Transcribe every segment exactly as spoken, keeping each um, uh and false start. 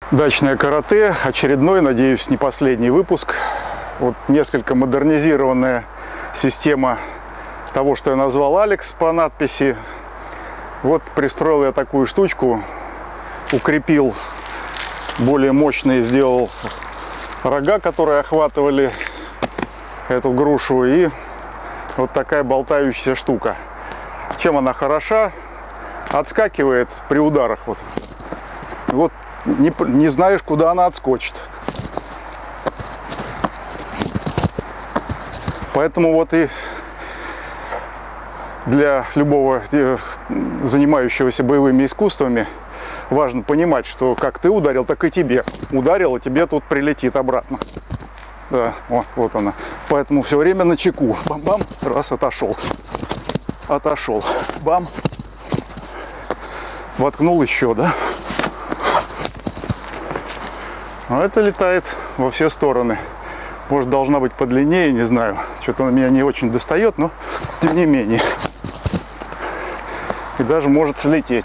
Дачное карате, очередной, надеюсь, не последний выпуск. Вот несколько модернизированная система того, что я назвал Алекс по надписи. Вот пристроил я такую штучку, укрепил более мощные, сделал рога, которые охватывали эту грушу, и вот такая болтающаяся штука. Чем она хороша? Отскакивает при ударах. Вот, вот не, не знаешь, куда она отскочит. Поэтому вот и для любого занимающегося боевыми искусствами важно понимать, что как ты ударил, так и тебе. Ударил, и тебе тут прилетит обратно. Да, вот, вот она. Поэтому все время на чеку. Бам-бам, раз, отошел. Отошел. Бам. Воткнул еще, да? А это летает во все стороны. Может, должна быть подлиннее, не знаю. Что-то она меня не очень достает, но тем не менее. И даже может слететь.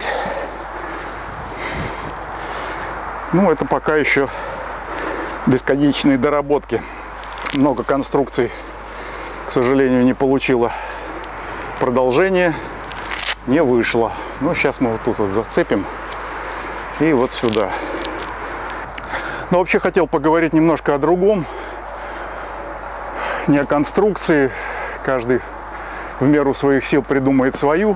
Ну, это пока еще бесконечные доработки. Много конструкций, к сожалению, не получила продолжение. Не вышло. Ну, сейчас мы вот тут вот зацепим. И вот сюда. Но вообще хотел поговорить немножко о другом. Не о конструкции. Каждый в меру своих сил придумает свою.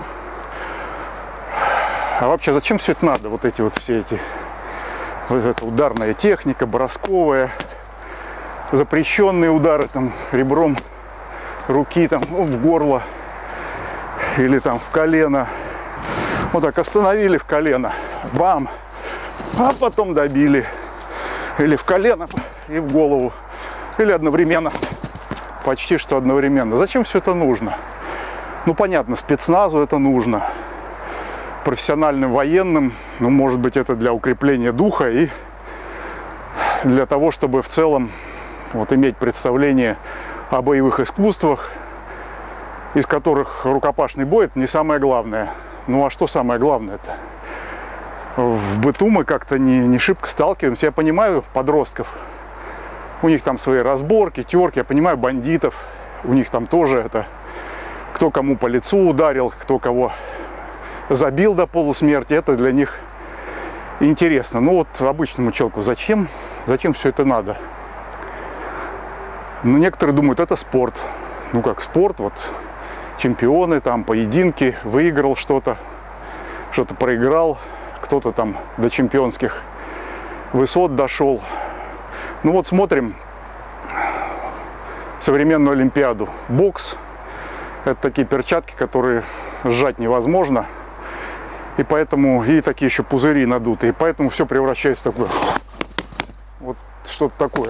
А вообще, зачем все это надо? Вот эти вот все эти... Вот эта ударная техника, бросковая. Запрещенные удары там ребром руки там, ну, в горло. Или там в колено. Вот так остановили в колено. Бам! А потом добили. Или в колено и в голову. Или одновременно. Почти что одновременно. Зачем все это нужно? Ну, понятно, спецназу это нужно. Профессиональным военным. Ну, может быть, это для укрепления духа и для того, чтобы в целом вот, иметь представление о боевых искусствах, из которых рукопашный бой – это не самое главное. Ну, а что самое главное-то? В быту мы как-то не, не шибко сталкиваемся. Я понимаю подростков, у них там свои разборки, терки. Я понимаю бандитов, у них там тоже это, кто кому по лицу ударил, кто кого забил до полусмерти. Это для них интересно. Ну вот обычному человеку зачем? Зачем все это надо? Ну, некоторые думают, это спорт. Ну как спорт, вот чемпионы, там поединки, выиграл что-то, что-то проиграл. Кто-то там до чемпионских высот дошел. Ну вот смотрим современную Олимпиаду. Бокс. Это такие перчатки, которые сжать невозможно. И поэтому, и такие еще пузыри надутые. И поэтому все превращается в такое. Вот что-то такое.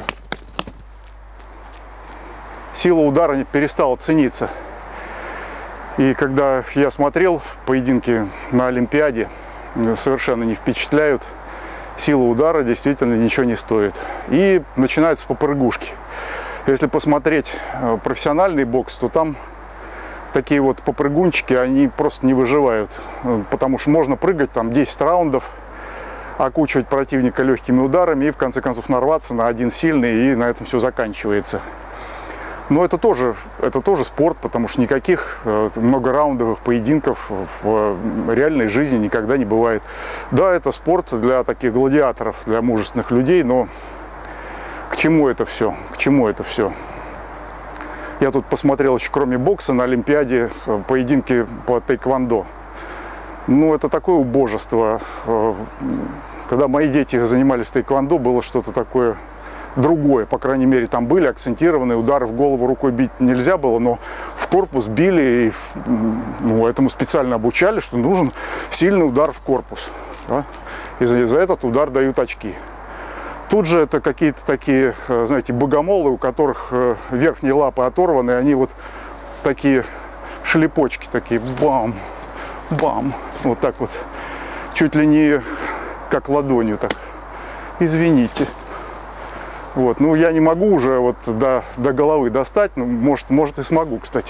Сила удара перестала цениться. И когда я смотрел поединки на Олимпиаде, совершенно не впечатляют. Сила удара действительно ничего не стоит. И начинаются попрыгушки. Если посмотреть профессиональный бокс, то там такие вот попрыгунчики, они просто не выживают. Потому что можно прыгать там десять раундов, окучивать противника легкими ударами и в конце концов нарваться на один сильный, и на этом все заканчивается. Но это тоже, это тоже спорт, потому что никаких многораундовых поединков в реальной жизни никогда не бывает. Да, это спорт для таких гладиаторов, для мужественных людей, но к чему это все? К чему это все? Я тут посмотрел еще, кроме бокса, на Олимпиаде поединки по тэквондо. Ну, это такое убожество. Когда мои дети занимались тэквондо, было что-то такое... другое, по крайней мере, там были акцентированные удары в голову, рукой бить нельзя было, но в корпус били, и, ну, этому специально обучали, что нужен сильный удар в корпус. Да? И за, за этот удар дают очки. Тут же это какие-то такие, знаете, богомолы, у которых верхние лапы оторваны, они вот такие шлепочки, такие бам, бам, вот так вот, чуть ли не как ладонью так. Извините. Вот, ну я не могу уже вот до, до головы достать, ну, может, может и смогу, кстати.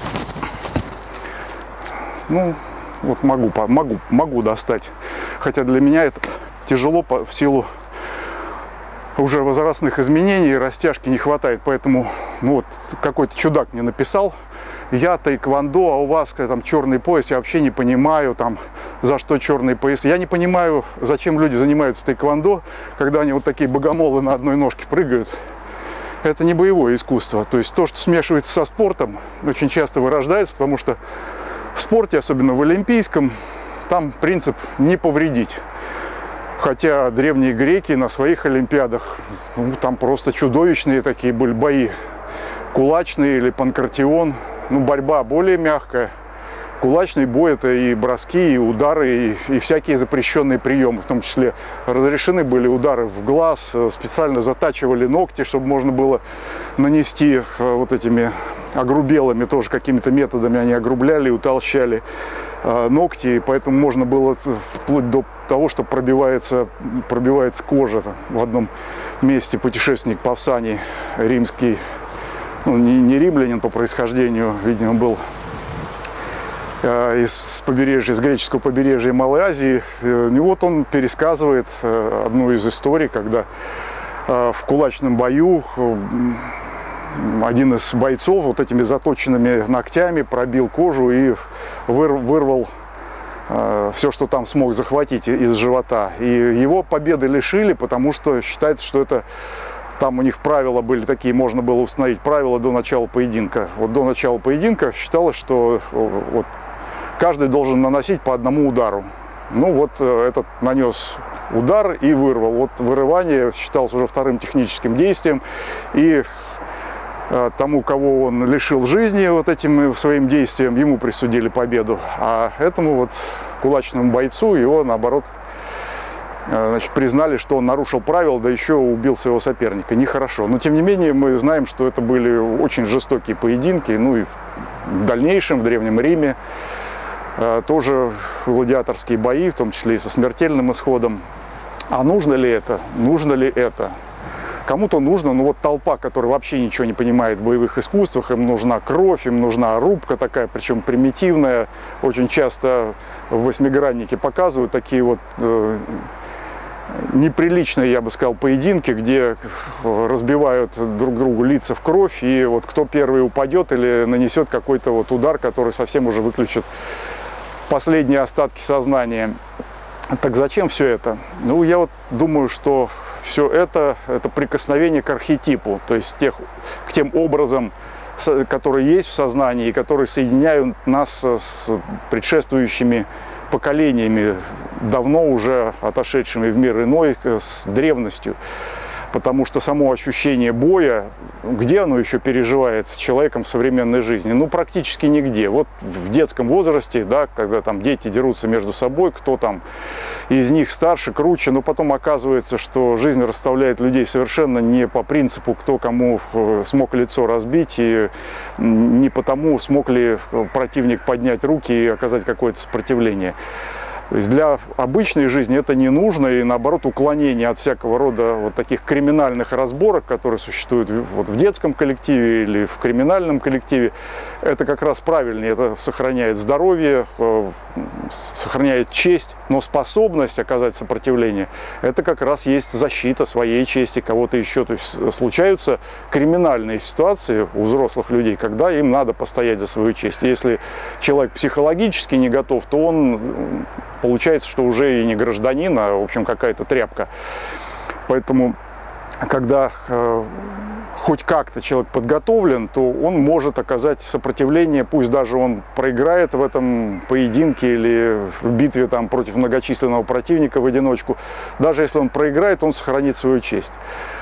Ну, вот могу, могу, могу достать. Хотя для меня это тяжело по, в силу уже возрастных изменений, растяжки не хватает, поэтому ну, вот какой-то чудак мне написал: я тайквондо, а у вас там черный пояс, я вообще не понимаю, там, за что черный пояс. Я не понимаю, зачем люди занимаются тайквондо, когда они вот такие богомолы на одной ножке прыгают. Это не боевое искусство. То есть то, что смешивается со спортом, очень часто вырождается, потому что в спорте, особенно в олимпийском, там принцип не повредить. Хотя древние греки на своих олимпиадах, ну, там просто чудовищные такие были бои. Кулачный или панкратион, ну, борьба более мягкая. Кулачный бой — это и броски, и удары, и, и всякие запрещенные приемы. В том числе разрешены были удары в глаз, специально затачивали ногти, чтобы можно было нанести вот этими огрубелыми, тоже какими-то методами они огрубляли, утолщали ногти, и поэтому можно было вплоть до того, что пробивается, пробивается кожа. В одном месте путешественник Павсаний, римский, ну, не, не римлянин по происхождению, видимо, был э, из побережья, из греческого побережья Малой Азии. И вот он пересказывает э, одну из историй, когда э, в кулачном бою э, один из бойцов вот этими заточенными ногтями пробил кожу и выр, вырвал э, все, что там смог захватить из живота. И его победы лишили, потому что считается, что это там у них правила были такие, можно было установить правила до начала поединка. Вот до начала поединка считалось, что вот каждый должен наносить по одному удару. Ну вот этот нанес удар и вырвал. Вот вырывание считалось уже вторым техническим действием. И тому, кого он лишил жизни вот этим своим действием, ему присудили победу. А этому вот кулачному бойцу его, наоборот, значит, признали, что он нарушил правила, да еще убил своего соперника. Нехорошо. Но, тем не менее, мы знаем, что это были очень жестокие поединки. Ну и в дальнейшем, в Древнем Риме, тоже гладиаторские бои, в том числе и со смертельным исходом. А нужно ли это? Нужно ли это? Кому-то нужно, ну вот толпа, которая вообще ничего не понимает в боевых искусствах, им нужна кровь, им нужна рубка такая, причем примитивная. Очень часто в «Восьмиграннике» показывают такие вот э, неприличные, я бы сказал, поединки, где разбивают друг другу лица в кровь, и вот кто первый упадет или нанесет какой-то вот удар, который совсем уже выключит последние остатки сознания. Так зачем все это? Ну, я вот думаю, что все это, это прикосновение к архетипу, то есть тех, к тем образам, которые есть в сознании и которые соединяют нас с предшествующими поколениями, давно уже отошедшими в мир иной, с древностью. Потому что само ощущение боя, где оно еще переживается с человеком в современной жизни? Ну, практически нигде. Вот в детском возрасте, да, когда там дети дерутся между собой, кто там из них старше, круче, но потом оказывается, что жизнь расставляет людей совершенно не по принципу, кто кому смог лицо разбить, и не потому, смог ли противник поднять руки и оказать какое-то сопротивление. То есть для обычной жизни это не нужно, и наоборот уклонение от всякого рода вот таких криминальных разборок, которые существуют вот в детском коллективе или в криминальном коллективе, это как раз правильнее, это сохраняет здоровье, сохраняет честь, но способность оказать сопротивление, это как раз есть защита своей чести, кого-то еще. То есть случаются криминальные ситуации у взрослых людей, когда им надо постоять за свою честь. Если человек психологически не готов, то он получается, что уже и не гражданин, а, в общем, какая-то тряпка. Поэтому, когда э, хоть как-то человек подготовлен, то он может оказать сопротивление, пусть даже он проиграет в этом поединке или в битве там, против многочисленного противника в одиночку. Даже если он проиграет, он сохранит свою честь.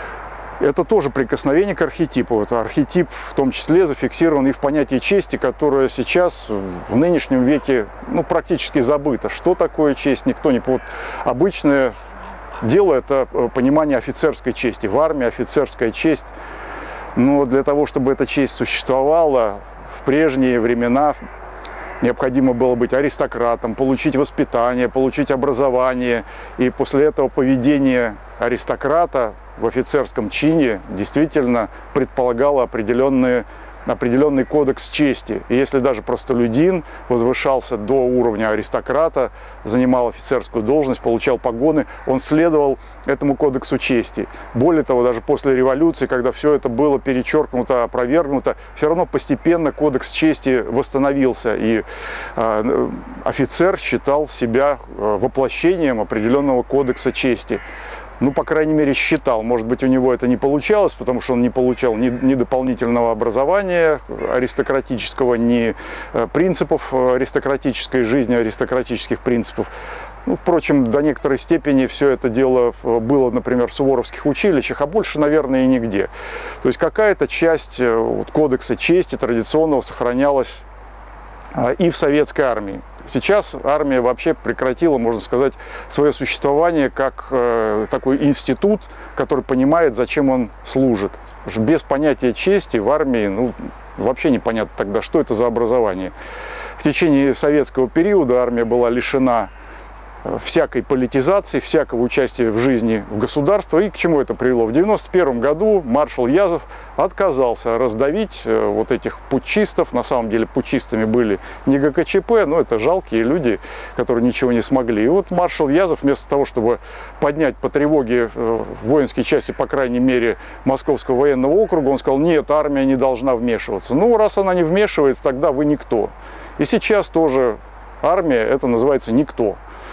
Это тоже прикосновение к архетипу. Это архетип в том числе зафиксирован и в понятии чести, которое сейчас в нынешнем веке ну, практически забыто. Что такое честь? Никто не... Вот обычное дело – это понимание офицерской чести. В армии офицерская честь. Но для того, чтобы эта честь существовала в прежние времена, необходимо было быть аристократом, получить воспитание, получить образование. И после этого поведение аристократа в офицерском чине действительно предполагало определенные определенный кодекс чести. И если даже простолюдин возвышался до уровня аристократа, занимал офицерскую должность, получал погоны, он следовал этому кодексу чести. Более того, даже после революции, когда все это было перечеркнуто, опровергнуто, все равно постепенно кодекс чести восстановился, и э, офицер считал себя воплощением определенного кодекса чести. Ну, по крайней мере, считал. Может быть, у него это не получалось, потому что он не получал ни, ни дополнительного образования аристократического, ни принципов аристократической жизни, аристократических принципов. Ну, впрочем, до некоторой степени все это дело было, например, в суворовских училищах, а больше, наверное, и нигде. То есть какая-то часть вот, кодекса чести традиционного сохранялась и в советской армии. Сейчас армия вообще прекратила, можно сказать, свое существование как э, такой институт, который понимает, зачем он служит. Потому что без понятия чести в армии, ну, вообще непонятно тогда, что это за образование. В течение советского периода армия была лишена всякой политизации, всякого участия в жизни государства. И к чему это привело? В девяносто первом году маршал Язов отказался раздавить вот этих путчистов. На самом деле путчистами были не гэ ка че пэ, но это жалкие люди, которые ничего не смогли. И вот маршал Язов вместо того, чтобы поднять по тревоге воинские части, по крайней мере, Московского военного округа, он сказал: нет, армия не должна вмешиваться. Ну, раз она не вмешивается, тогда вы никто. И сейчас тоже армия, это называется никто.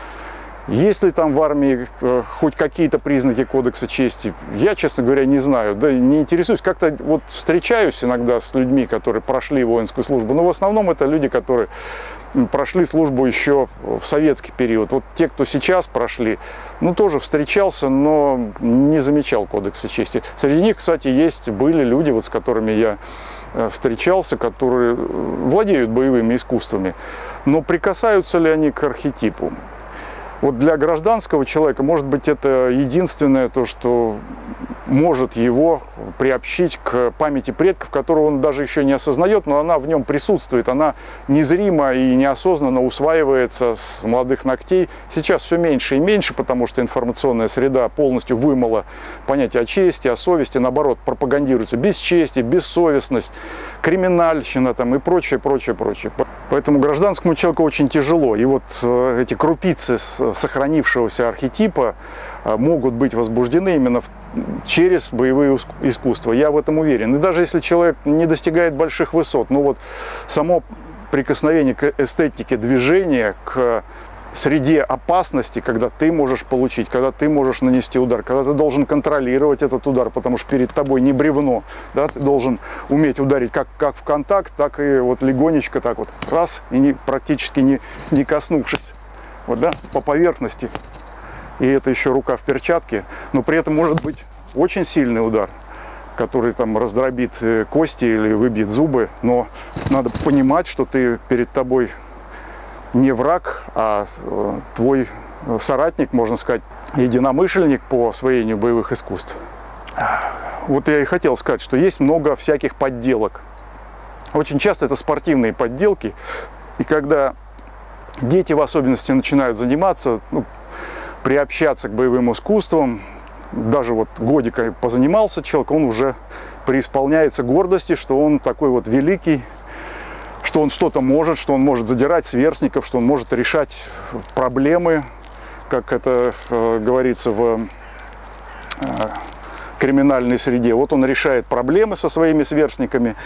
Есть ли там в армии э, хоть какие-то признаки кодекса чести, я, честно говоря, не знаю, да не интересуюсь. Как-то вот встречаюсь иногда с людьми, которые прошли воинскую службу, но в основном это люди, которые прошли службу еще в советский период. Вот те, кто сейчас прошли, ну тоже встречался, но не замечал кодекса чести. Среди них, кстати, есть, были люди, вот с которыми я встречался, которые владеют боевыми искусствами, но прикасаются ли они к архетипу? Вот для гражданского человека, может быть, это единственное то, что может его приобщить к памяти предков, которую он даже еще не осознает, но она в нем присутствует, она незримо и неосознанно усваивается с молодых ногтей. Сейчас все меньше и меньше, потому что информационная среда полностью вымыла понятие о чести, о совести, наоборот, пропагандируется бесчестие, бессовестность, криминальщина там, и прочее, прочее, прочее. Поэтому гражданскому человеку очень тяжело. И вот эти крупицы сохранившегося архетипа могут быть возбуждены именно в, через боевые искусства. Я в этом уверен. И даже если человек не достигает больших высот, но вот само прикосновение к эстетике движения, к среде опасности, когда ты можешь получить, когда ты можешь нанести удар, когда ты должен контролировать этот удар, потому что перед тобой не бревно, да, ты должен уметь ударить как, как в контакт, так и вот легонечко, так вот раз, и не, практически не, не коснувшись, вот, да, по поверхности. И это еще рука в перчатке, но при этом может быть очень сильный удар, который там раздробит кости или выбьет зубы, но надо понимать, что ты перед тобой не враг, а твой соратник, можно сказать, единомышленник по освоению боевых искусств. Вот я и хотел сказать, что есть много всяких подделок. Очень часто это спортивные подделки, и когда дети в особенности начинают заниматься, ну, приобщаться к боевым искусствам, даже вот годика позанимался человек, он уже преисполняется гордости, что он такой вот великий, что он что-то может, что он может задирать сверстников, что он может решать проблемы, как это э, говорится в э, криминальной среде. Вот он решает проблемы со своими сверстниками,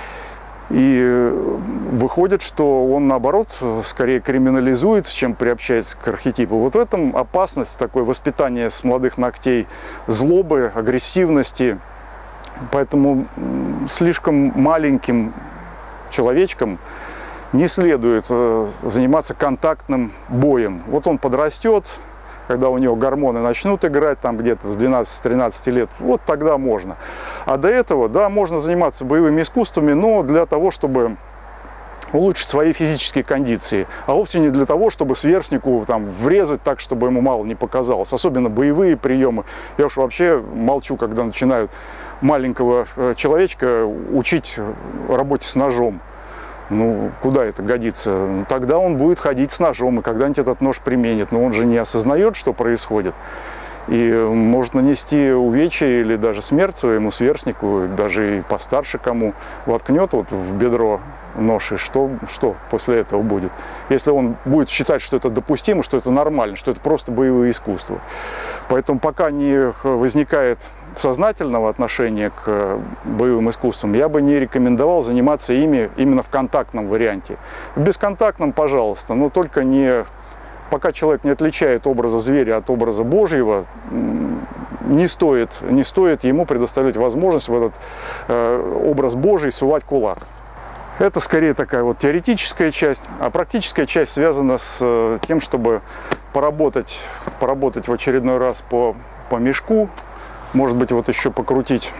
и выходит, что он, наоборот, скорее криминализуется, чем приобщается к архетипу. Вот в этом опасность, такое воспитание с молодых ногтей злобы, агрессивности. Поэтому слишком маленьким человечком не следует заниматься контактным боем. Вот он подрастет, когда у него гормоны начнут играть, там где-то с двенадцати-тринадцати лет, вот тогда можно. А до этого, да, можно заниматься боевыми искусствами, но для того, чтобы улучшить свои физические кондиции, а вовсе не для того, чтобы сверстнику там врезать так, чтобы ему мало не показалось. Особенно боевые приемы. Я уж вообще молчу, когда начинают маленького человечка учить работе с ножом. Ну, куда это годится? Ну, тогда он будет ходить с ножом, и когда-нибудь этот нож применит. Но он же не осознает, что происходит. и может нанести увечья или даже смерть своему сверстнику, даже и постарше кому. Воткнет вот в бедро нож, и что, что после этого будет? Если он будет считать, что это допустимо, что это нормально, что это просто боевое искусство. Поэтому пока не возникает сознательного отношения к боевым искусствам, я бы не рекомендовал заниматься ими именно в контактном варианте. В бесконтактном, пожалуйста, но только не... Пока человек не отличает образа зверя от образа Божьего, не стоит, не стоит ему предоставлять возможность в этот э, образ Божий сувать кулак. Это скорее такая вот теоретическая часть, а практическая часть связана с тем, чтобы поработать, поработать в очередной раз по, по мешку, может быть, вот еще покрутить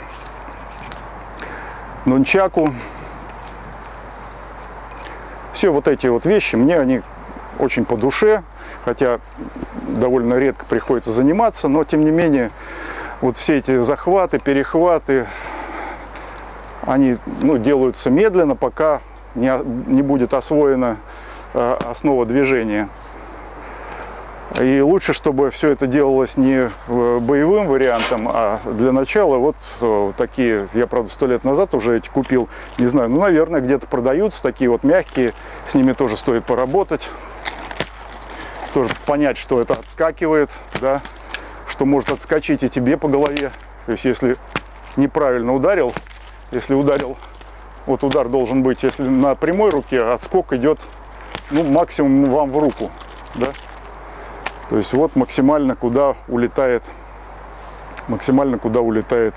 нунчаку. Все вот эти вот вещи, мне они очень по душе, хотя довольно редко приходится заниматься, но тем не менее вот все эти захваты, перехваты, они ну, делаются медленно, пока не, не будет освоена э, основа движения. И лучше, чтобы все это делалось не боевым вариантом, а для начала вот э, такие, я, правда, сто лет назад уже эти купил, не знаю, ну, наверное, где-то продаются, такие вот мягкие, с ними тоже стоит поработать, тоже понять, что это отскакивает, да, что может отскочить и тебе по голове. То есть, если неправильно ударил, если ударил, вот удар должен быть, если на прямой руке, отскок идет, ну, максимум вам в руку, да. То есть, вот максимально куда улетает, максимально куда улетает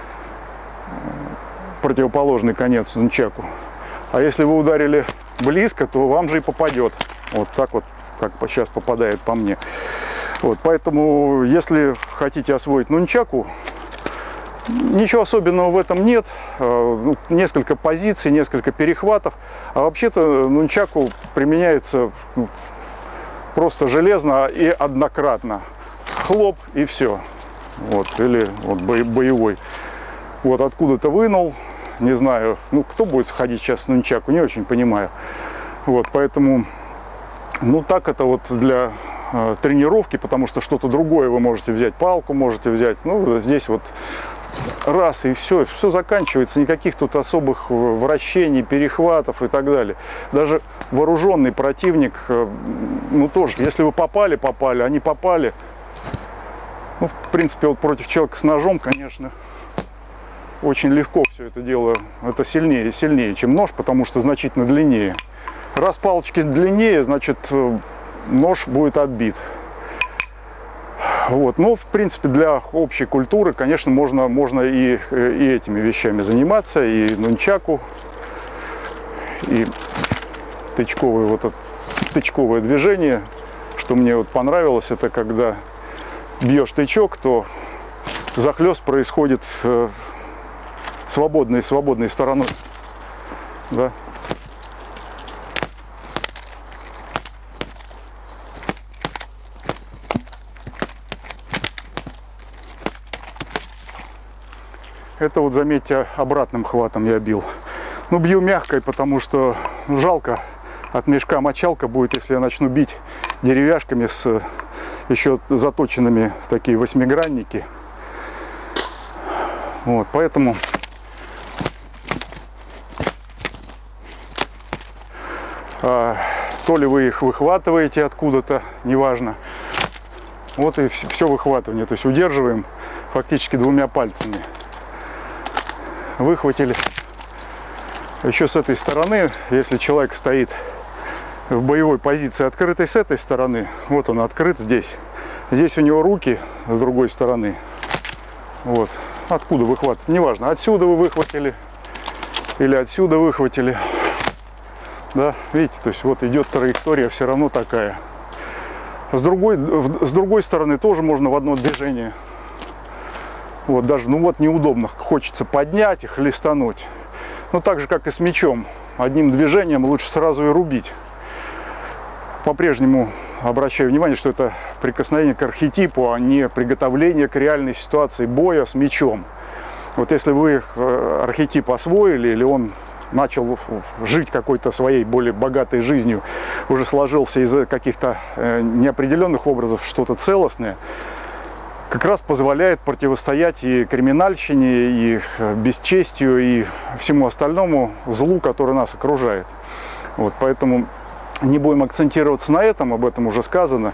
противоположный конец нунчаку. А если вы ударили близко, то вам же и попадет. Вот так вот, как сейчас попадает по мне. Вот, поэтому, если хотите освоить нунчаку, ничего особенного в этом нет. Несколько позиций, несколько перехватов. А вообще-то нунчаку применяется просто железно и однократно. Хлоп и все. Вот, или вот боевой. Вот откуда-то вынул. Не знаю, ну кто будет ходить сейчас с нунчаку, не очень понимаю. Вот, поэтому, ну так это вот для э, тренировки, потому что что-то другое вы можете взять, палку можете взять. Ну, здесь вот раз и все, все заканчивается, никаких тут особых вращений, перехватов и так далее. Даже вооруженный противник, ну тоже, если вы попали, попали, они попали. Ну, в принципе, вот против человека с ножом, конечно, очень легко все это дело, это сильнее, сильнее, чем нож, потому что значительно длиннее. Раз палочки длиннее, значит, нож будет отбит. Вот. Но, в принципе, для общей культуры, конечно, можно, можно и, и этими вещами заниматься, и нунчаку, и тычковое, вот это, тычковое движение. Что мне вот понравилось, это когда бьешь тычок, то захлест происходит свободной, свободной стороной. Да? Это вот, заметьте, обратным хватом я бил. Ну, бью мягкой, потому что жалко, от мешка мочалка будет, если я начну бить деревяшками с еще заточенными такие восьмигранники. Вот, поэтому а, то ли вы их выхватываете откуда-то, неважно. Вот и все выхватывание, то есть удерживаем фактически двумя пальцами. Выхватили. Еще с этой стороны, если человек стоит в боевой позиции открытой с этой стороны, вот он открыт здесь. Здесь у него руки с другой стороны. Вот. Откуда выхватывать? Неважно, отсюда вы выхватили или отсюда выхватили. Да, видите, то есть вот идет траектория все равно такая. С другой, с другой стороны тоже можно в одно движение. Вот даже, ну вот неудобно, хочется поднять и хлестануть. Ну так же, как и с мечом. Одним движением лучше сразу и рубить. По-прежнему обращаю внимание, что это прикосновение к архетипу, а не приготовление к реальной ситуации боя с мечом. Вот если вы архетип освоили, или он начал жить какой-то своей более богатой жизнью, уже сложился из каких-то неопределенных образов что-то целостное, как раз позволяет противостоять и криминальщине, и бесчестию, и всему остальному злу, который нас окружает. Вот, поэтому не будем акцентироваться на этом, об этом уже сказано.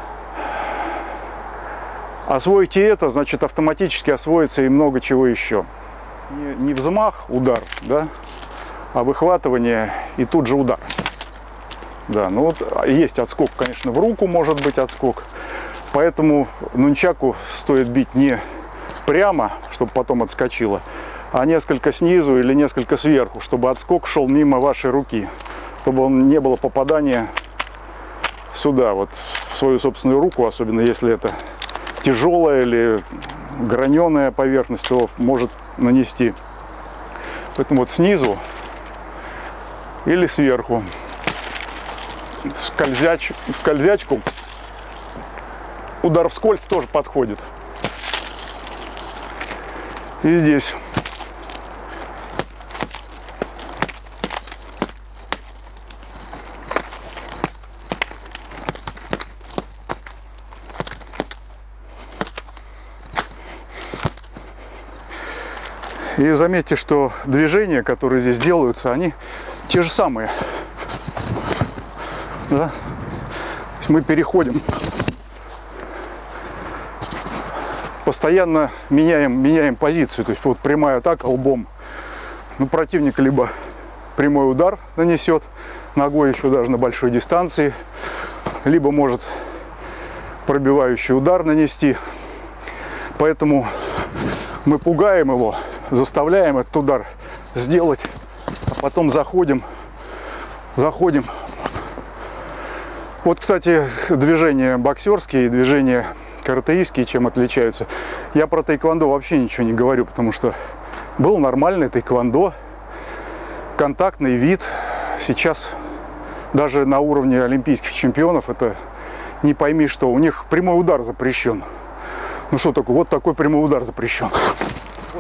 Освоите это, значит, автоматически освоится и много чего еще. Не, не взмах, удар, да, а выхватывание и тут же удар. Да, ну вот есть отскок, конечно, в руку может быть отскок. Поэтому нунчаку стоит бить не прямо, чтобы потом отскочило, а несколько снизу или несколько сверху, чтобы отскок шел мимо вашей руки. Чтобы он не было попадания сюда, вот в свою собственную руку, особенно если это тяжелая или граненая поверхность, то может нанести. Поэтому вот снизу или сверху. Скользяч, скользячку. Удар вскользь тоже подходит. И здесь. И заметьте, что движения, которые здесь делаются, они те же самые. Да? То есть мы переходим. Постоянно меняем, меняем позицию. То есть вот прямая атака лбом. Ну, противник либо прямой удар нанесет, ногой еще даже на большой дистанции, либо может пробивающий удар нанести. Поэтому мы пугаем его, заставляем этот удар сделать, а потом заходим, заходим. Вот, кстати, движения боксерские и движения каратеистские чем отличаются. Я про тайквондо вообще ничего не говорю, потому что был нормальный тайквондо, контактный вид. Сейчас даже на уровне олимпийских чемпионов это не пойми что. У них прямой удар запрещен. Ну что такое? Вот такой прямой удар запрещен. Вот.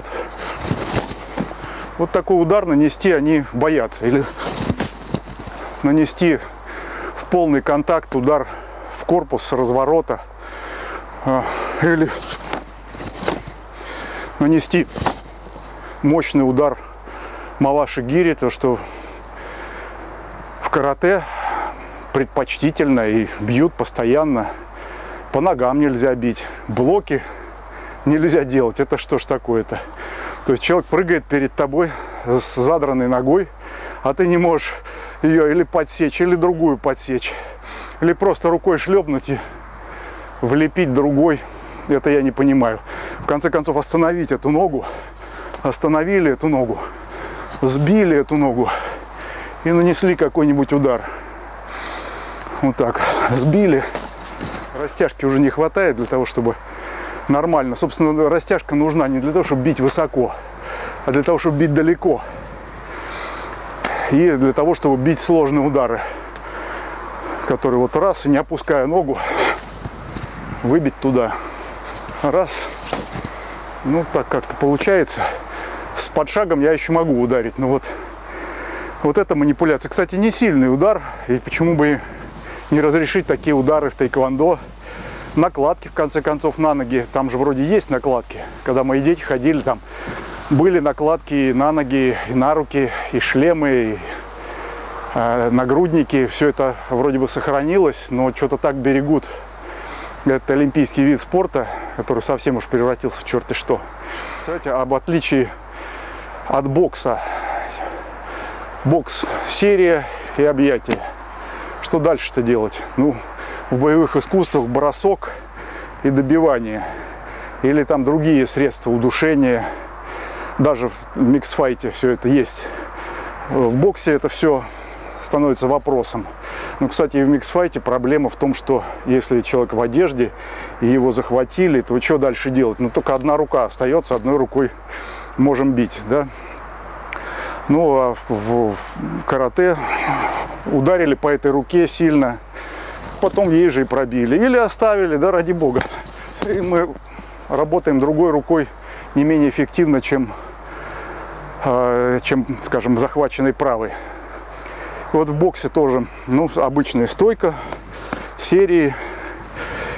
Вот такой удар нанести они боятся. Или нанести в полный контакт удар в корпус с разворота. Или нанести мощный удар маваши гири, то что в карате предпочтительно и бьют постоянно. По ногам нельзя бить, блоки нельзя делать. Это что ж такое-то? То есть человек прыгает перед тобой с задранной ногой, а ты не можешь ее или подсечь, или другую подсечь, или просто рукой шлепнуть и влепить другой. Это я не понимаю. В конце концов, остановить эту ногу. Остановили эту ногу, сбили эту ногу и нанесли какой-нибудь удар. Вот так. Сбили. Растяжки уже не хватает для того, чтобы нормально. Собственно, растяжка нужна не для того, чтобы бить высоко, а для того, чтобы бить далеко. И для того, чтобы бить сложные удары, которые вот раз, не опуская ногу, выбить туда. Раз. Ну, так как-то получается. С подшагом я еще могу ударить. Но вот, вот эта манипуляция. Кстати, не сильный удар. И почему бы не разрешить такие удары в тайквондо? Накладки, в конце концов, на ноги. Там же вроде есть накладки. Когда мои дети ходили, там были накладки и на ноги, и на руки, и шлемы, и э, нагрудники. Все это вроде бы сохранилось, но что-то так берегут. Это олимпийский вид спорта, который совсем уж превратился в черти что. Кстати, об отличии от бокса. Бокс – серия и объятие. Что дальше-то делать? Ну, в боевых искусствах бросок и добивание. Или там другие средства удушения. Даже в миксфайте все это есть. В боксе это все становится вопросом. Ну, кстати, и в миксфайте проблема в том, что если человек в одежде и его захватили, то что дальше делать? Ну, только одна рука остается, одной рукой можем бить, да? Ну, а в, в карате ударили по этой руке сильно, потом ей же и пробили. Или оставили, да, ради бога. И мы работаем другой рукой не менее эффективно, чем, э, чем, скажем, захваченной правой. Вот в боксе тоже, ну, обычная стойка, серии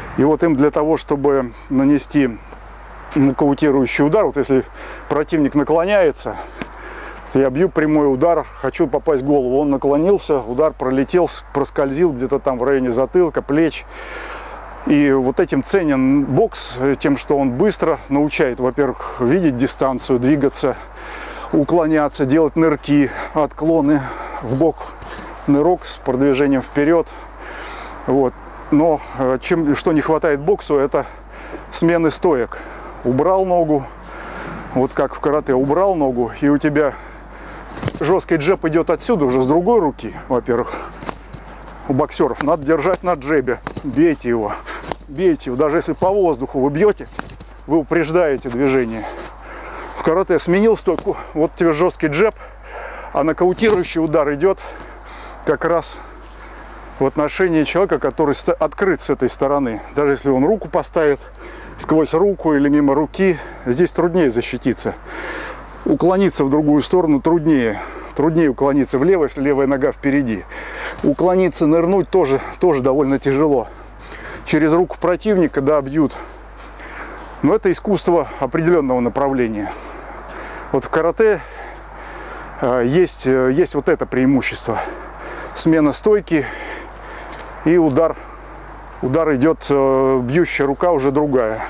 И вот им для того, чтобы нанести нокаутирующий удар, вот если противник наклоняется, я бью прямой удар, хочу попасть в голову. Он наклонился, удар пролетел, проскользил где-то там в районе затылка, плеч. И вот этим ценен бокс, тем, что он быстро научает, во-первых, видеть дистанцию, двигаться, уклоняться, делать нырки, отклоны в бок, нырок с продвижением вперед. Вот. Но чем, что не хватает боксу, это смены стоек. Убрал ногу, вот как в карате, убрал ногу, и у тебя жесткий джеб идет отсюда, уже с другой руки, во-первых. У боксеров надо держать на джебе, бейте его, бейте его. Даже если по воздуху вы бьете, вы упреждаете движение. В карате сменил стойку, вот тебе жесткий джеб, а нокаутирующий удар идет как раз в отношении человека, который открыт с этой стороны. Даже если он руку поставит сквозь руку или мимо руки, здесь труднее защититься. Уклониться в другую сторону труднее. Труднее уклониться влево, если левая нога впереди. Уклониться, нырнуть тоже, тоже довольно тяжело. Через руку противника, да, бьют. Но это искусство определенного направления. Вот в карате э, есть, э, есть вот это преимущество. Смена стойки и удар. Удар идет, э, бьющая рука уже другая.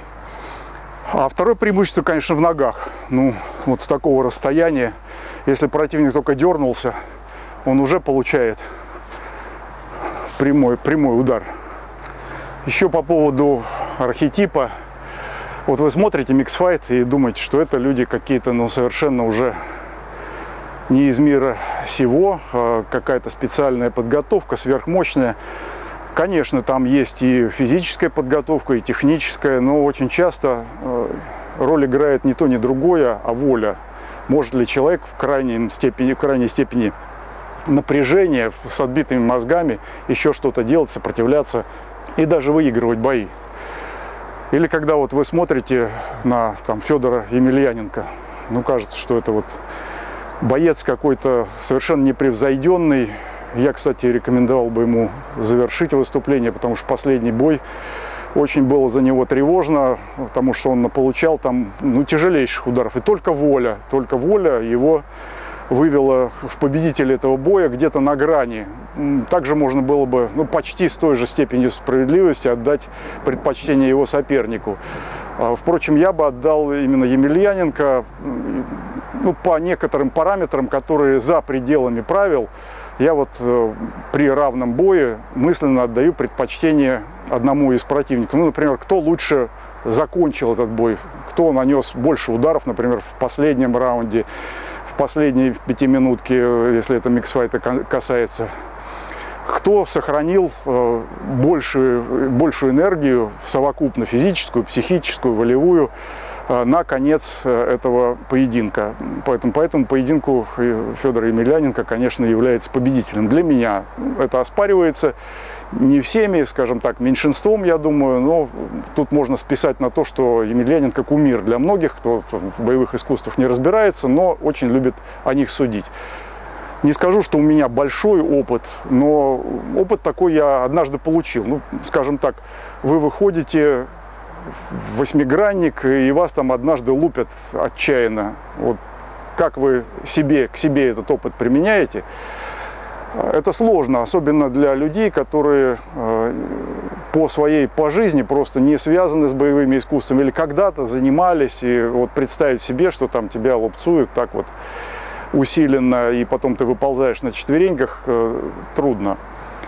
А второе преимущество, конечно, в ногах. Ну, вот с такого расстояния, если противник только дернулся, он уже получает прямой, прямой удар. Еще по поводу архетипа. Вот вы смотрите миксфайт и думаете, что это люди какие-то, ну, совершенно уже не из мира сего, а какая-то специальная подготовка, сверхмощная. Конечно, там есть и физическая подготовка, и техническая, но очень часто роль играет не то, ни другое, а воля. Может ли человек в крайней степени, в крайней степени напряжения, с отбитыми мозгами, еще что-то делать, сопротивляться и даже выигрывать бои. Или когда вот вы смотрите на там, Федора Емельяненко, ну, кажется, что это вот боец какой-то совершенно непревзойденный. Я, кстати, рекомендовал бы ему завершить выступление, потому что последний бой очень было за него тревожно, потому что он получал там, ну, тяжелейших ударов. И только воля, только воля его вывела в победителя этого боя где-то на грани. Также можно было бы, ну, почти с той же степенью справедливости отдать предпочтение его сопернику. Впрочем, я бы отдал именно Емельяненко, ну, по некоторым параметрам, которые за пределами правил. Я вот э, при равном бое мысленно отдаю предпочтение одному из противников. Ну, например, кто лучше закончил этот бой, кто нанес больше ударов, например, в последнем раунде, в последней пятиминутке, если это миксфайта касается. Кто сохранил э, большую, большую энергию, совокупно физическую, психическую, волевую, э, на конец этого поединка. Поэтому по этому поединку Федор Емельяненко, конечно, является победителем. Для меня это оспаривается не всеми, скажем так, меньшинством, я думаю, но тут можно списать на то, что Емельяненко кумир для многих, кто в боевых искусствах не разбирается, но очень любит о них судить. Не скажу, что у меня большой опыт, но опыт такой я однажды получил. Ну, скажем так, вы выходите в восьмигранник, и вас там однажды лупят отчаянно. Вот как вы себе, к себе этот опыт применяете, это сложно, особенно для людей, которые по своей, по жизни просто не связаны с боевыми искусствами или когда-то занимались, и вот представить себе, что там тебя лупцуют так вот усиленно, и потом ты выползаешь на четвереньках, трудно.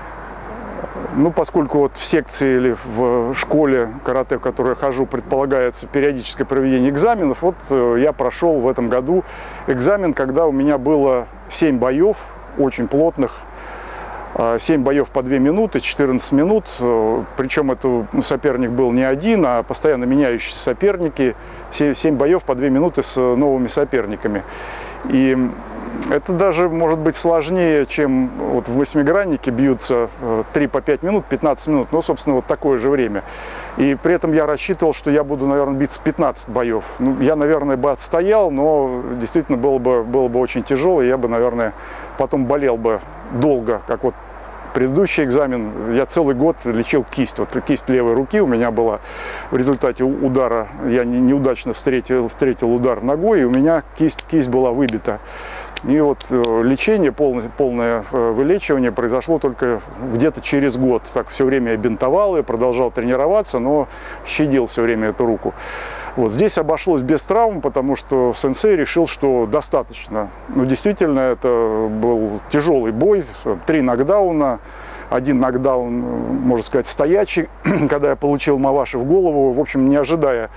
Ну, поскольку вот в секции или в школе карате, в которой я хожу, предполагается периодическое проведение экзаменов, вот я прошел в этом году экзамен, когда у меня было семь боев, очень плотных, семь боев по две минуты, четырнадцать минут, причем это соперник был не один, а постоянно меняющиеся соперники, семь боев по две минуты с новыми соперниками. И это даже может быть сложнее, чем вот в восьмиграннике бьются три по пять минут, пятнадцать минут, ну, собственно, вот такое же время. И при этом я рассчитывал, что я буду, наверное, биться пятнадцать боев. Ну, я, наверное, бы отстоял, но действительно было бы, было бы очень тяжело, и я бы, наверное, потом болел бы долго, как вот предыдущий экзамен я целый год лечил кисть. Вот кисть левой руки у меня была в результате удара, я неудачно встретил, встретил удар ногой, и у меня кисть, кисть была выбита. И вот лечение, полное, полное вылечивание произошло только где-то через год. Так все время я бинтовал, я продолжал тренироваться, но щадил все время эту руку. Вот здесь обошлось без травм, потому что сенсей решил, что достаточно. Ну, действительно, это был тяжелый бой, три нокдауна. Один нокдаун, можно сказать, стоячий, когда я получил маваши в голову, в общем, не ожидая.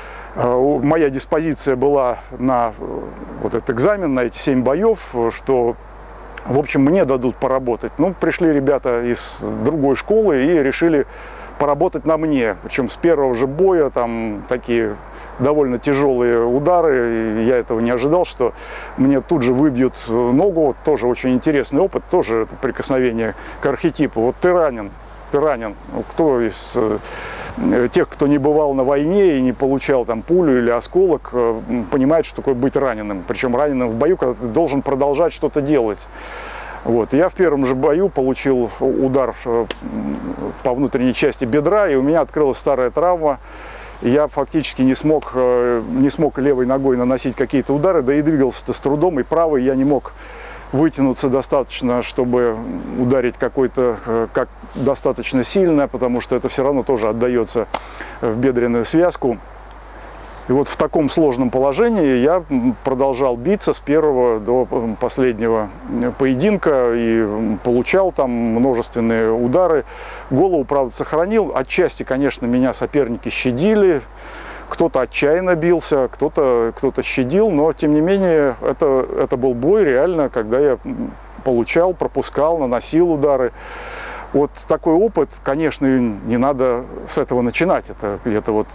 Моя диспозиция была на вот этот экзамен, на эти семь боев, что, в общем, мне дадут поработать. Ну, пришли ребята из другой школы и решили поработать на мне. Причем с первого же боя там такие довольно тяжелые удары. И я этого не ожидал, что мне тут же выбьют ногу. Вот тоже очень интересный опыт, тоже это прикосновение к архетипу. Вот ты ранен, ты ранен. Кто из тех, кто не бывал на войне и не получал там пулю или осколок, понимает, что такое быть раненым. Причем раненым в бою, когда ты должен продолжать что-то делать. Вот. Я в первом же бою получил удар по внутренней части бедра, и у меня открылась старая травма. Я фактически не смог, не смог левой ногой наносить какие-то удары, да и двигался-то с трудом, и правой я не мог вытянуться достаточно, чтобы ударить какой-то, как достаточно сильно, потому что это все равно тоже отдается в бедренную связку. И вот в таком сложном положении я продолжал биться с первого до последнего поединка и получал там множественные удары. Голову, правда, сохранил. Отчасти, конечно, меня соперники щадили. Кто-то отчаянно бился, кто-то кто-то щадил, но, тем не менее, это, это был бой реально, когда я получал, пропускал, наносил удары. Вот такой опыт, конечно, не надо с этого начинать. Это где-то вот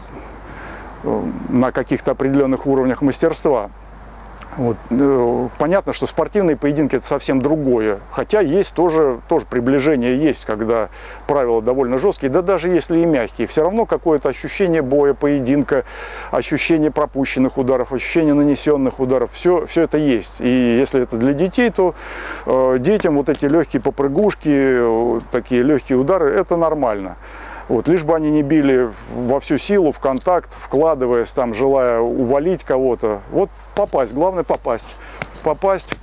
на каких-то определенных уровнях мастерства. Вот. Понятно, что спортивные поединки – это совсем другое. Хотя есть тоже, тоже приближение есть, когда правила довольно жесткие, да даже если и мягкие. Все равно какое-то ощущение боя, поединка, ощущение пропущенных ударов, ощущение нанесенных ударов. Все, все это есть. И если это для детей, то э, детям вот эти легкие попрыгушки, такие легкие удары – это нормально. Вот, лишь бы они не били во всю силу, в контакт, вкладываясь, там, желая увалить кого-то. Вот попасть, главное попасть. Попасть,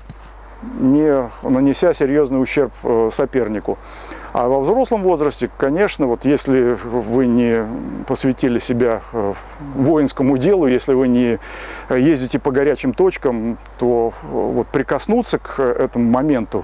не нанеся серьезный ущерб сопернику. А во взрослом возрасте, конечно, вот если вы не посвятили себя воинскому делу, если вы не ездите по горячим точкам, то вот прикоснуться к этому моменту,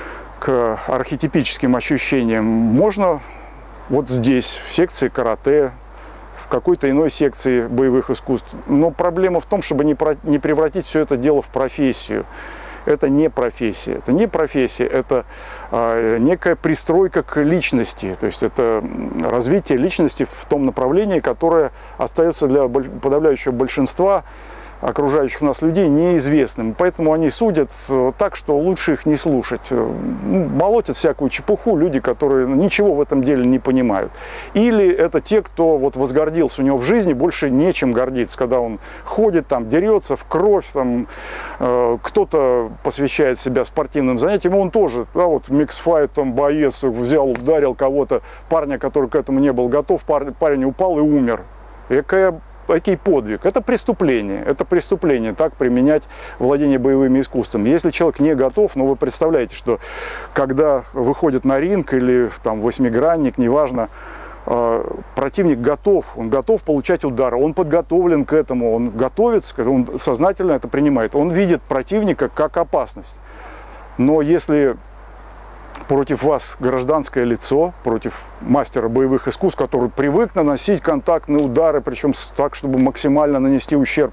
к архетипическим ощущениям можно вот здесь, в секции карате, в какой-то иной секции боевых искусств. Но проблема в том, чтобы не, про, не превратить все это дело в профессию. Это не профессия. Это не профессия, это э, некая пристройка к личности. То есть это развитие личности в том направлении, которое остается для подавляющего большинства окружающих нас людей неизвестным. Поэтому они судят так, что лучше их не слушать. Молотят всякую чепуху люди, которые ничего в этом деле не понимают. Или это те, кто вот возгордился, у него в жизни больше нечем гордиться, когда он ходит, там, дерется в кровь, там, э, кто-то посвящает себя спортивным занятиям, он тоже, да, вот в миксфайт, там, боец взял, ударил кого-то, парня, который к этому не был готов, парень, парень упал и умер. Какая Какой подвиг? Это преступление. Это преступление, так применять владение боевыми искусствами. Если человек не готов, ну вы представляете, что когда выходит на ринг или там восьмигранник, неважно, э, противник готов, он готов получать удары, он подготовлен к этому, он готовится, он сознательно это принимает, он видит противника как опасность. Но если против вас гражданское лицо, против мастера боевых искусств, который привык наносить контактные удары, причем так, чтобы максимально нанести ущерб,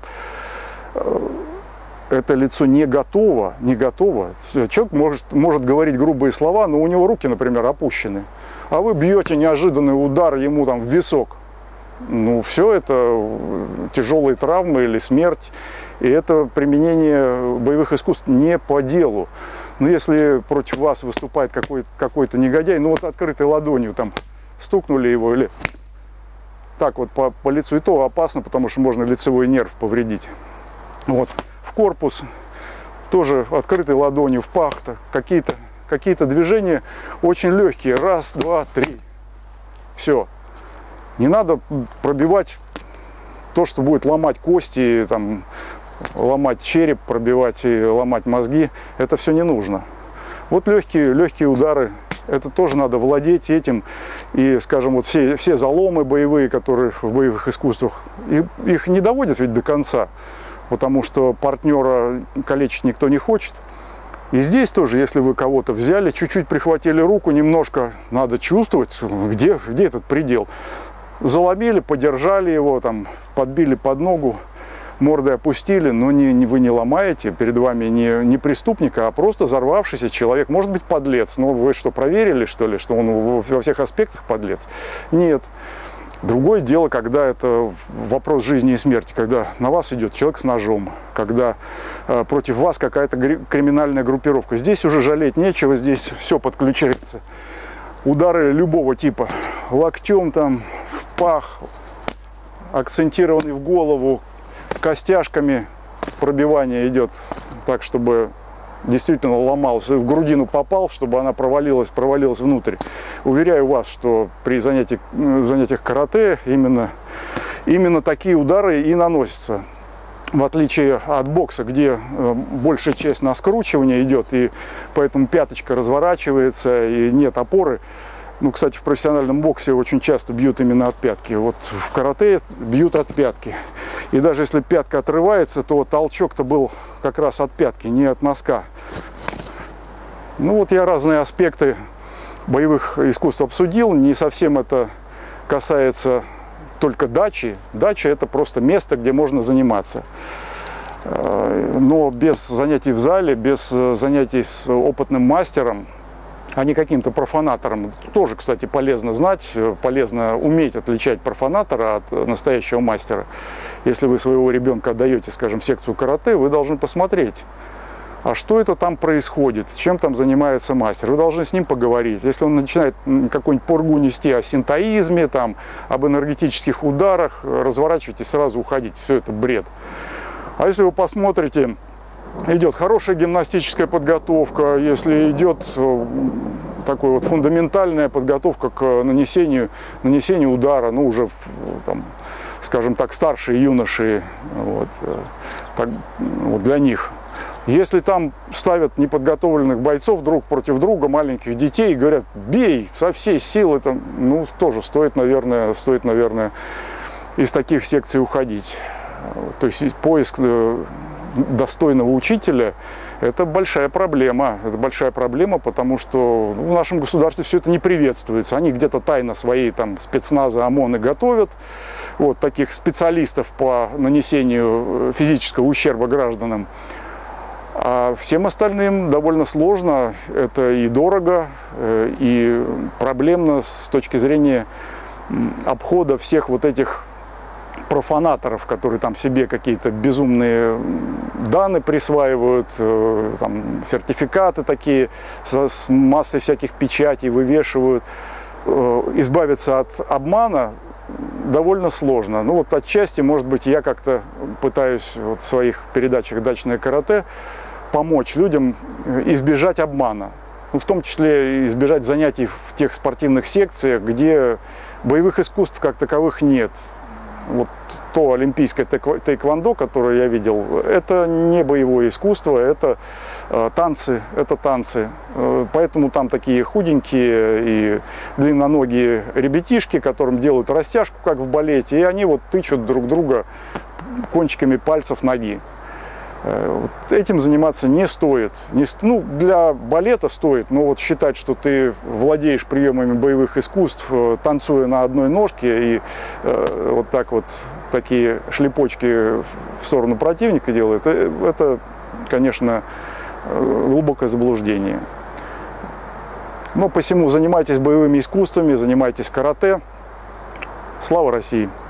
это лицо не готово, не готово. Человек может, может говорить грубые слова, но у него руки, например, опущены. А вы бьете неожиданный удар ему там в висок. Ну, все это тяжелые травмы или смерть. И это применение боевых искусств не по делу. Но если против вас выступает какой-то какой-то негодяй, ну вот открытой ладонью там стукнули его или так вот по, по лицу, и то опасно, потому что можно лицевой нерв повредить. Вот. В корпус тоже открытой ладонью, в пах, какие-то какие-то движения очень легкие. Раз, два, три. Все. Не надо пробивать то, что будет ломать кости, там, ломать череп, пробивать и ломать мозги. Это все не нужно. Вот легкие, легкие удары. Это тоже надо владеть этим. И, скажем, вот все, все заломы боевые, которые в боевых искусствах, их, их не доводят ведь до конца. Потому что партнера калечить никто не хочет. И здесь тоже, если вы кого-то взяли, чуть-чуть прихватили руку, немножко надо чувствовать, где, где этот предел. Заломили, подержали его, там, подбили под ногу, мордой опустили, но не, не, вы не ломаете, перед вами не, не преступник, а просто взорвавшийся человек. Может быть, подлец, но вы что, проверили, что ли, что он во всех аспектах подлец? Нет. Другое дело, когда это вопрос жизни и смерти, когда на вас идет человек с ножом, когда э, против вас какая-то криминальная группировка. Здесь уже жалеть нечего, здесь все подключается. Удары любого типа, локтем там, в пах, акцентированный в голову, костяшками пробивание идет так, чтобы действительно ломался, в грудину попал, чтобы она провалилась, провалилась внутрь. Уверяю вас, что при занятиях, занятиях карате именно, именно такие удары и наносятся. В отличие от бокса, где большая часть на скручивание идет, и поэтому пяточка разворачивается, и нет опоры. Ну, кстати, в профессиональном боксе очень часто бьют именно от пятки. Вот в карате бьют от пятки. И даже если пятка отрывается, то толчок-то был как раз от пятки, не от носка. Ну вот я разные аспекты боевых искусств обсудил. Не совсем это касается только дачи. Дача – это просто место, где можно заниматься. Но без занятий в зале, без занятий с опытным мастером, а не каким-то профанатором. Тоже, кстати, полезно знать, полезно уметь отличать профанатора от настоящего мастера. Если вы своего ребенка отдаете, скажем, в секцию карате, вы должны посмотреть, а что это там происходит, чем там занимается мастер. Вы должны с ним поговорить. Если он начинает какую-нибудь пургу нести о синтоизме, там, об энергетических ударах, разворачивайте, сразу уходите. Все это бред. А если вы посмотрите, идет хорошая гимнастическая подготовка, если идет такой вот фундаментальная подготовка к нанесению, нанесению удара, ну уже, там, скажем так, старшие юноши, вот, так, вот для них. Если там ставят неподготовленных бойцов друг против друга, маленьких детей, и говорят, бей со всей силы, там, ну тоже стоит, наверное, стоит, наверное, из таких секций уходить. То есть поиск достойного учителя – это большая проблема. Это большая проблема, потому что в нашем государстве все это не приветствуется. Они где-то тайно свои там спецназы, ОМОНы готовят. Вот таких специалистов по нанесению физического ущерба гражданам. А всем остальным довольно сложно. Это и дорого, и проблемно с точки зрения обхода всех вот этих профанаторов, которые там себе какие-то безумные данные присваивают, там, сертификаты такие с, с массой всяких печатей вывешивают. Избавиться от обмана довольно сложно. Ну вот отчасти, может быть, я как-то пытаюсь вот в своих передачах «Дачное карате» помочь людям избежать обмана. Ну, в том числе избежать занятий в тех спортивных секциях, где боевых искусств как таковых нет. Вот то олимпийское тэквондо, которое я видел, это не боевое искусство, это э, танцы, это танцы. Э, поэтому там такие худенькие и длинноногие ребятишки, которым делают растяжку, как в балете, и они вот тычут друг друга кончиками пальцев ноги. Вот этим заниматься не стоит. Не, ну, для балета стоит, но вот считать, что ты владеешь приемами боевых искусств, танцуя на одной ножке и э, вот так вот такие шлепочки в сторону противника делает, это, конечно, глубокое заблуждение. Но посему занимайтесь боевыми искусствами, занимайтесь карате. Слава России!